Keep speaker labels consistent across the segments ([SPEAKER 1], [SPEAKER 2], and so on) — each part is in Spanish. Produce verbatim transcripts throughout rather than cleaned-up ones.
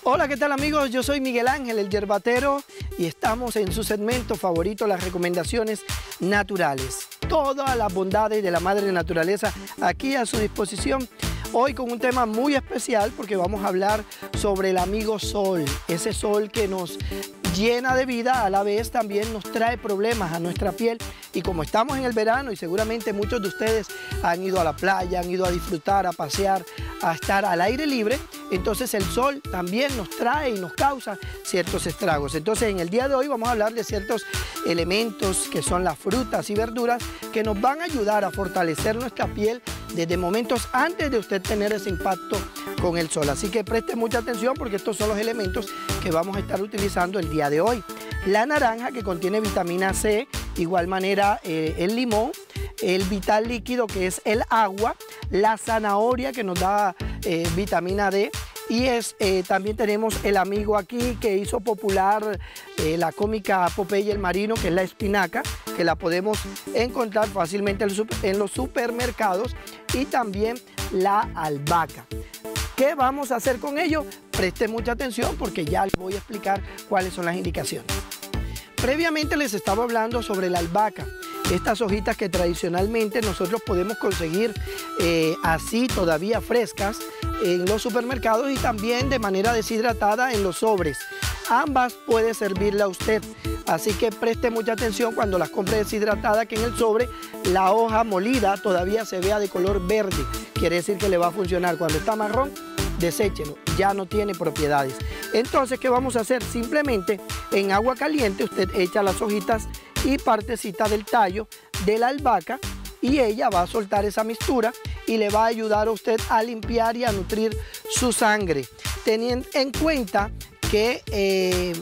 [SPEAKER 1] Hola, ¿qué tal amigos? Yo soy Miguel Ángel, el yerbatero, y estamos en su segmento favorito, las recomendaciones naturales. Todas las bondades de la madre naturaleza aquí a su disposición. Hoy con un tema muy especial porque vamos a hablar sobre el amigo sol, ese sol que nos llena de vida, a la vez también nos trae problemas a nuestra piel. Y como estamos en el verano y seguramente muchos de ustedes han ido a la playa, han ido a disfrutar, a pasear, a estar al aire libre, entonces el sol también nos trae y nos causa ciertos estragos. Entonces en el día de hoy vamos a hablar de ciertos elementos que son las frutas y verduras que nos van a ayudar a fortalecer nuestra piel desde momentos antes de usted tener ese impacto con el sol. Así que preste mucha atención porque estos son los elementos que vamos a estar utilizando el día de hoy. La naranja, que contiene vitamina C, igual manera eh, el limón, el vital líquido, que es el agua, la zanahoria, que nos da eh, vitamina D, y es, eh, también tenemos el amigo aquí que hizo popular eh, la cómica Popeye el Marino, que es la espinaca, que la podemos encontrar fácilmente en los supermercados, y también la albahaca. ¿Qué vamos a hacer con ello? Preste mucha atención porque ya les voy a explicar cuáles son las indicaciones. Previamente les estaba hablando sobre la albahaca, estas hojitas que tradicionalmente nosotros podemos conseguir eh, así todavía frescas en los supermercados y también de manera deshidratada en los sobres. Ambas puede servirle a usted, así que preste mucha atención cuando las compre deshidratada, que en el sobre la hoja molida todavía se vea de color verde, quiere decir que le va a funcionar. Cuando está marrón, deséchelo, ya no tiene propiedades. Entonces, ¿qué vamos a hacer? Simplemente en agua caliente usted echa las hojitas y partecitas del tallo de la albahaca y ella va a soltar esa mixtura y le va a ayudar a usted a limpiar y a nutrir su sangre. Teniendo en cuenta que eh,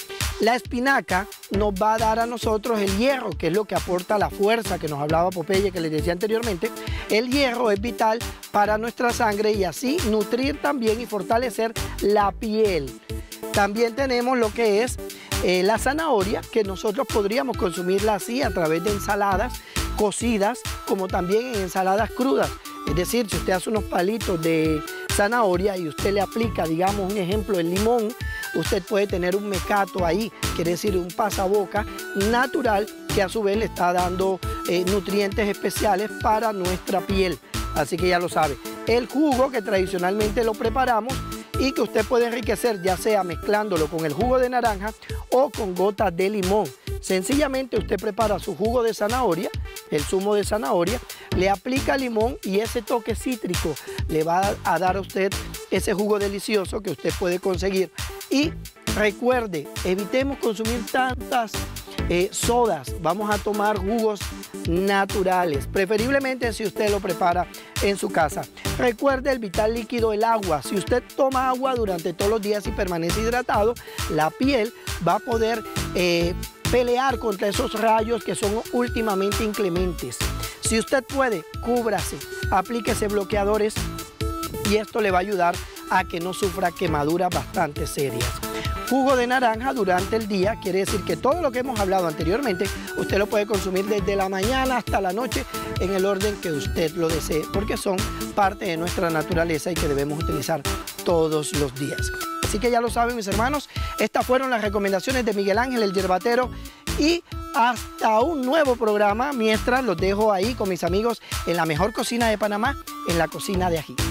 [SPEAKER 1] la espinaca nos va a dar a nosotros el hierro, que es lo que aporta la fuerza que nos hablaba Popeye, que les decía anteriormente. El hierro es vital para nuestra sangre y así nutrir también y fortalecer la piel. También tenemos lo que es eh, la zanahoria, que nosotros podríamos consumirla así a través de ensaladas cocidas, como también en ensaladas crudas. Es decir, si usted hace unos palitos de zanahoria y usted le aplica, digamos, un ejemplo, el limón, usted puede tener un mecato ahí, quiere decir un pasaboca natural que a su vez le está dando eh, nutrientes especiales para nuestra piel. Así que ya lo sabe. El jugo, que tradicionalmente lo preparamos y que usted puede enriquecer ya sea mezclándolo con el jugo de naranja o con gotas de limón. Sencillamente usted prepara su jugo de zanahoria, el zumo de zanahoria, le aplica limón y ese toque cítrico le va a dar a usted ese jugo delicioso que usted puede conseguir. Y recuerde, evitemos consumir tantas eh, sodas, vamos a tomar jugos naturales, preferiblemente si usted lo prepara en su casa. Recuerde el vital líquido, el agua. Si usted toma agua durante todos los días y permanece hidratado, la piel va a poder eh, pelear contra esos rayos que son últimamente inclementes. Si usted puede, cúbrase, aplíquese bloqueadores y esto le va a ayudar a que no sufra quemaduras bastante serias. Jugo de naranja durante el día, quiere decir que todo lo que hemos hablado anteriormente, usted lo puede consumir desde la mañana hasta la noche en el orden que usted lo desee, porque son parte de nuestra naturaleza y que debemos utilizar todos los días. Así que ya lo saben, mis hermanos, estas fueron las recomendaciones de Miguel Ángel, el yerbatero, y hasta un nuevo programa. Mientras los dejo ahí con mis amigos en la mejor cocina de Panamá, en la cocina de Ají.